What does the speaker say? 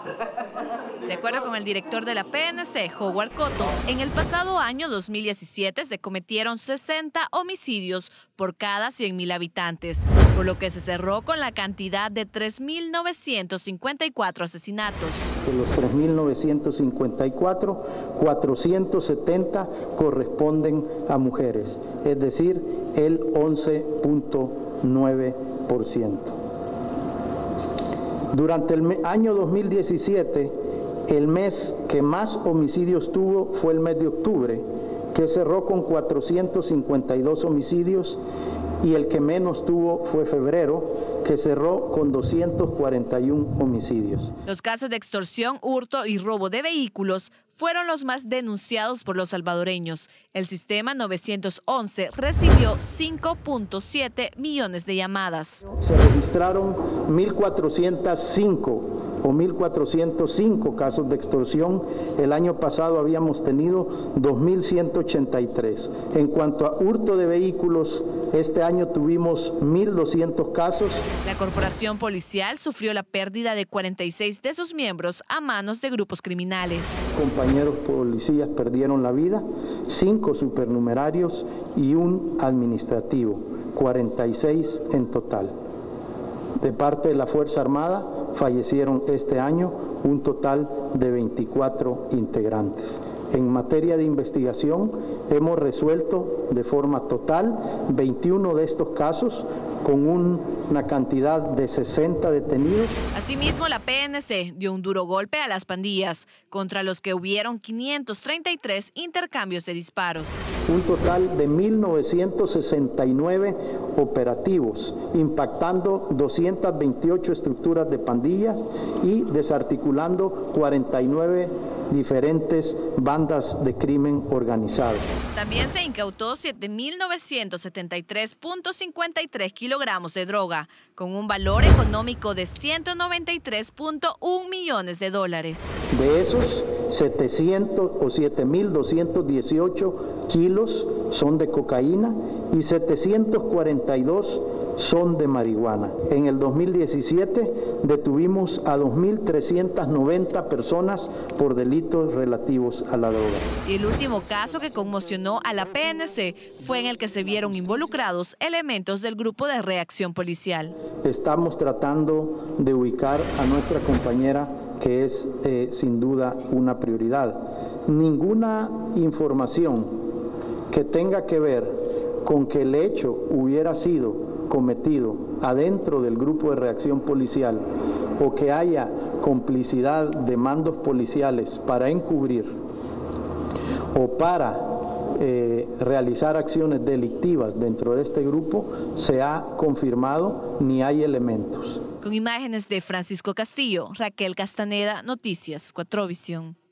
De acuerdo con el director de la PNC, Howard Cotto, en el pasado año 2017 se cometieron 60 homicidios por cada 100.000 habitantes, por lo que se cerró con la cantidad de 3.954 asesinatos. De los 3.954, 470 corresponden a mujeres, es decir, el 11.9%. Durante el año 2017, el mes que más homicidios tuvo fue el mes de octubre, que cerró con 452 homicidios, y el que menos tuvo fue febrero, que cerró con 241 homicidios. Los casos de extorsión, hurto y robo de vehículos fueron los más denunciados por los salvadoreños. El sistema 911 recibió 5.7 millones de llamadas. Se registraron 1.405 casos de extorsión. El año pasado habíamos tenido 2.183. En cuanto a hurto de vehículos, este año tuvimos 1.200 casos. La corporación policial sufrió la pérdida de 46 de sus miembros a manos de grupos criminales. Compañeros policías perdieron la vida, 5 supernumerarios y un administrativo, 46 en total. De parte de la Fuerza Armada fallecieron este año un total de 24 integrantes. En materia de investigación hemos resuelto de forma total 21 de estos casos con una cantidad de 60 detenidos. Asimismo, la PNC dio un duro golpe a las pandillas, contra los que hubieron 533 intercambios de disparos. Un total de 1.969 operativos, impactando 228 estructuras de pandillas y desarticulando 49 diferentes bandas de crimen organizado. También se incautó 7.973.53 kilogramos de droga, con un valor económico de 193.1 millones de dólares. De esos, 7.218 kilos son de cocaína y 742 son de marihuana. En el 2017 detuvimos a 2.390 personas por delitos relativos a la droga. Y el último caso que conmocionó a la PNC fue en el que se vieron involucrados elementos del grupo de reacción policial. Estamos tratando de ubicar a nuestra compañera, que es sin duda una prioridad. Ninguna información que tenga que ver con que el hecho hubiera sido cometido adentro del grupo de reacción policial o que haya complicidad de mandos policiales para encubrir o para realizar acciones delictivas dentro de este grupo se ha confirmado ni hay elementos. Con imágenes de Francisco Castillo, Raquel Castaneda, Noticias 4 Visión.